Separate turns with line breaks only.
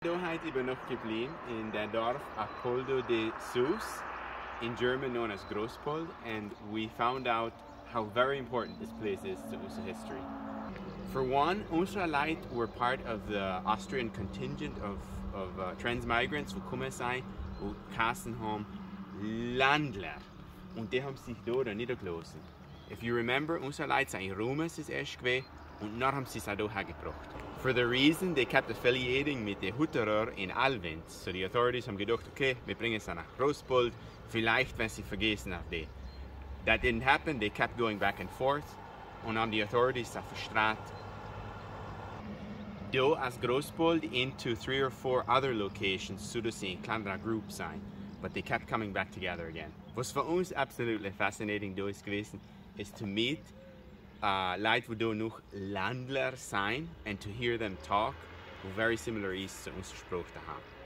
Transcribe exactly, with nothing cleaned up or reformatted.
Wir sind immer noch geblieben in der Dorf Alpoldo de Sus, in German known as Grosspold, and we found out how very important this place is to our history. For one, unsere Leute were part of the Austrian contingent of, of uh, transmigrants who gekommen sind und geheißen haben Landler. Und die haben sich dort niedergelassen. If you remember, unsere Leute sind in Rom das erst gewesen und dann haben sie es auch hierher gebracht. For the reason they kept affiliating mit den Hutterite in Alvins. So the authorities haben gedacht, okay, wir bringen es nach Grosspold, vielleicht wenn sie vergessen auf die. That didn't happen, they kept going back and forth und haben die authorities da verstrahlt. Do as Grosspold into three or four other locations, so dass sie in kleiner Group sein. But they kept coming back together again. Was für uns absolutely fascinating do ist gewesen, is to meet uh, Leute, die noch Landler sein, and to hear them talk, who very similar ist zu unserem Spruch daheim.